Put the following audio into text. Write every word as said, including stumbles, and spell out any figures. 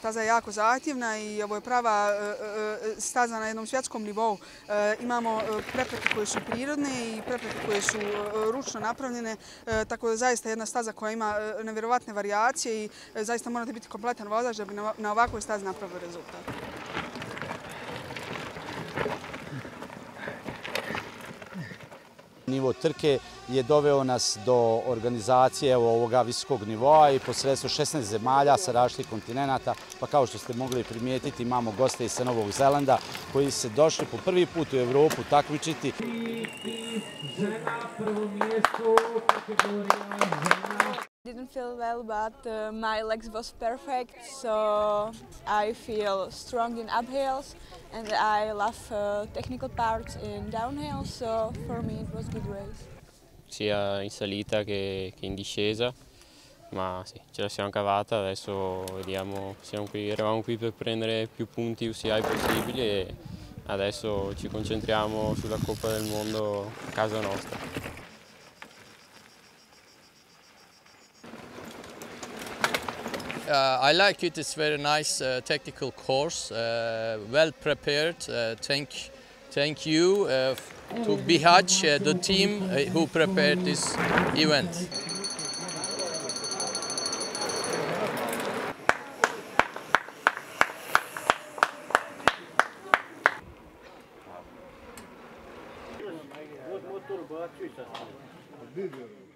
staza je jako zahtjevna i ovo je prava staza na jednom svjetskom nivou. Imamo prepreke koje su prirodne i prepreke koje su ručno napravljene, tako da zaista jedna staza koja ima nevjerovatne varijacije i zaista morate biti kompletan vozač da bi na ovakvoj stazi napravili rezultat. Nivo trke je doveo nas do organizacije ovoga visokog nivoa i posredstvom šesnaest zemalja sa različitih kontinenata, pa kao što ste mogli primijetiti imamo goste iz Novog Zelanda koji se došli po prvi put u Evropu takmičiti. Didn't feel well, but uh, my legs was perfect, so I feel strong in uphills, and I love uh, technical parts in downhill, so for me it was a good race. Sia in salita che, che in discesa, ma sì, ce la siamo cavata, adesso vediamo, siamo qui, eravamo qui per prendere più punti U C I possibili e adesso ci concentriamo sulla Coppa del Mondo a casa nostra. Uh, I like it. It's very nice uh, technical course, uh, well prepared. Uh, thank, thank you uh, to Bihać, uh, the team uh, who prepared this event. Motor